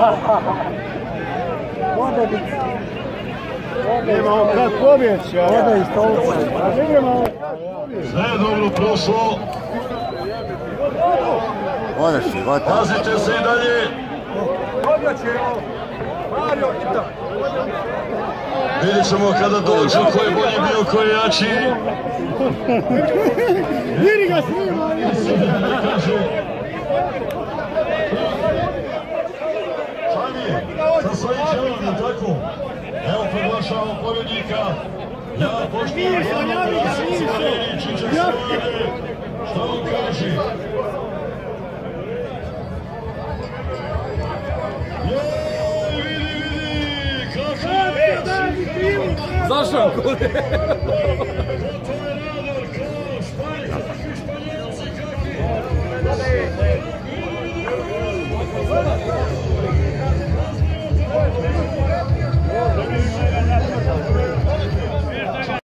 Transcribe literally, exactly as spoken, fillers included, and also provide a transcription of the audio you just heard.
Vode bi... Imamo kad pobjeći, a Vode iz stolca. Sve je dobro prošlo. Odeš si, gotovo. Pazite se i dalje. Vidjet ćemo kada dođu ko je bolji bio, ko je jači. Vidi ga snima! Šamije, sa svojim čelom, je tako? Evo proglašavamo pobjednika. Ja poštujem glavnog glasa Reničića Slavane. Šta on kaže? Joj, vidi, vidi! Kako je? Zašto?